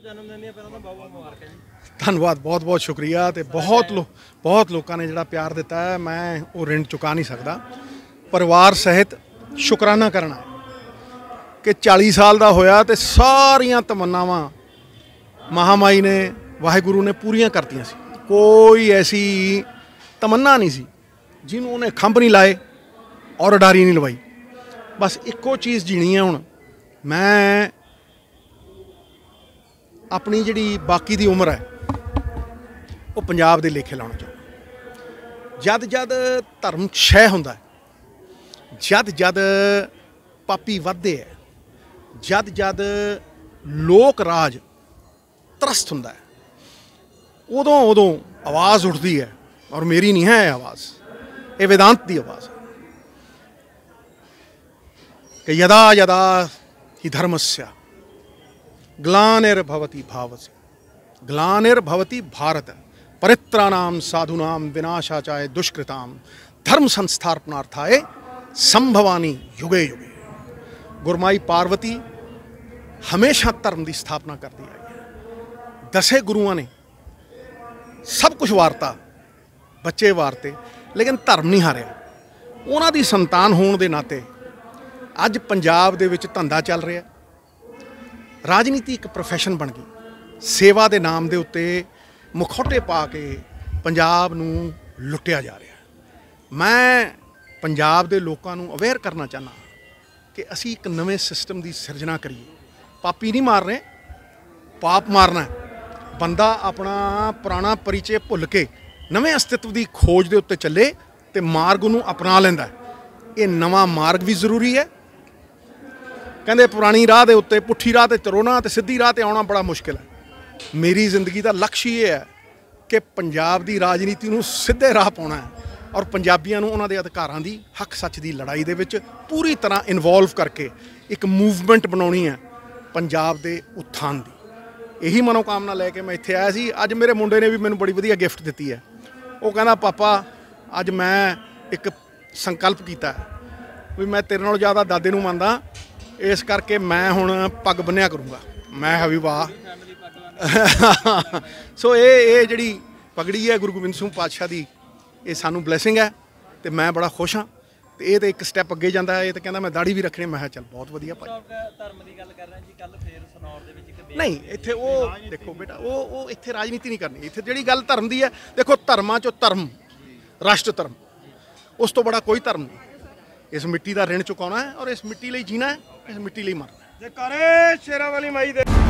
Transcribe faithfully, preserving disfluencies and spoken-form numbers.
ਧੰਨਵਾਦ, ਬਹੁਤ ਬਹੁਤ ਸ਼ੁਕਰੀਆ। ਤੇ ਬਹੁਤ ਲੋ ਬਹੁਤ ਲੋਕਾਂ ਨੇ ਜਿਹੜਾ ਪਿਆਰ ਦਿੱਤਾ ਹੈ, ਮੈਂ ਉਹ ਰਿਣ ਚੁਕਾ ਨਹੀਂ ਸਕਦਾ। ਪਰਿਵਾਰ ਸਹਿਤ ਸ਼ੁਕਰਾਨਾ ਕਰਨਾ ਕਿ ਚਾਲੀ ਸਾਲ ਦਾ ਹੋਇਆ ਤੇ ਸਾਰੀਆਂ ਤਮੰਨਾਵਾਂ ਮਹਾਮਾਈ ਨੇ, ਵਾਹਿਗੁਰੂ ਨੇ ਪੂਰੀਆਂ ਕਰਤੀਆਂ ਸੀ। ਕੋਈ ਐਸੀ ਤਮੰਨਾ ਨਹੀਂ ਸੀ ਜਿਹਨੂੰ ਉਹਨੇ ਖੰਭ ਨਹੀਂ ਲਾਏ ਔਰ ਉਡਾਰੀ ਨਹੀਂ ਲਵਾਈ। ਬਸ ਇੱਕੋ ਚੀਜ਼ ਜੀਣੀ ਹੈ। ਹੁਣ ਮੈਂ ਆਪਣੀ ਜਿਹੜੀ ਬਾਕੀ ਦੀ ਉਮਰ ਹੈ ਉਹ ਪੰਜਾਬ ਦੇ ਲੇਖੇ ਲਾਉਣਾ ਚਾਹੁੰਦਾ। ਜਦ ਜਦ ਧਰਮ ਛੈ ਹੁੰਦਾ, ਜਦ ਜਦ ਪਾਪੀ ਵੱਧਦੇ ਹੈ, ਜਦ ਜਦ ਲੋਕ ਰਾਜ ਤਰਸਤ ਹੁੰਦਾ ਹੈ, ਉਦੋਂ ਉਦੋਂ ਆਵਾਜ਼ ਉੱਠਦੀ ਹੈ। ਔਰ ਮੇਰੀ ਨਹੀਂ ਹੈ ਆਵਾਜ਼, ਇਹ वेदांत ਦੀ आवाज़ है कि यदा यदा हि धर्मस्य ग्लानिर्भवति भावस्य ग्लानिर्भवति भारत परित्राणाम साधूनाम विनाशाचाय दुष्कृताम धर्म संस्थापनार्थाय संभवानी युगे युगे। गुरमाई पार्वती हमेशा धर्म की स्थापना करती आई है। दसे गुरुआं ने सब कुछ वारता, बच्चे वारते, लेकिन धर्म नहीं हारिया। उन्हां दी संतान होने के नाते अज पंजाब दे विच धंधा चल रहा, राजनीति एक प्रोफैशन बन गई। सेवा के नाम के उत्ते मुखौटे पा के पंजाब नूं लुटिया जा रहा। मैं पंजाब के लोगों नूं अवेयर करना चाहना कि असी एक नवे सिस्टम की सिरजना करिए। पापी नहीं मारने, पाप मारना है। बंदा अपना पुराना परिचय भुल के नवे अस्तित्व की खोज के उत्ते चले तो मार्ग नूं अपना लैंदा है। ये नवा मार्ग भी जरूरी है। कहते पुरानी राह के उत्ते पुठी राह ते तुरना ते सीधी राह ते आना बड़ा मुश्किल है। मेरी जिंदगी का लक्ष्य ये है कि पंजाब की राजनीति नूं सीधे राह पाउणा है और पंजाबियों नूं उन्हां दे अधिकारां दी हक सच की लड़ाई दे विच पूरी तरह इनवॉल्व करके एक मूवमेंट बनाउणी है पंजाब के उत्थान की। यही मनोकामना लैके मैं इत्थे आया सी। अज मेरे मुंडे ने भी मैनूं बड़ी वधिया गिफ्ट दित्ती है। वो कहना पापा अज मैं एक संकल्प किया भी मैं तेरे नालों ज़्यादा दादे नूं मनदा, इस करके मैं हुण पग बन्निया करूँगा। मैं है भी वाह। सो ये ये जिहड़ी पगड़ी है गुरु गोबिंद सिंह पातशाह की, ये सानू ब्लैसिंग है तो मैं बड़ा खुश हाँ। तो ये तो एक स्टैप अगे जाता है। ये तो कहता मैं दाड़ी भी रखनी। मैं चल बहुत वधिया भाई। नहीं इत्थे वो देखो बेटा, वो वो इत्थे राजनीति नहीं करनी। इत्थे जिहड़ी गल धर्म की है, देखो धर्मां चों धर्म, राष्ट्र धर्म, उस तो बड़ा कोई धर्म नहीं। इस मिट्टी का ऋण चुकाना है और इस मिट्टी लिए जीना है, इस मिट्टी लिए मरना है। जयकारे शेरां वाली माई दे।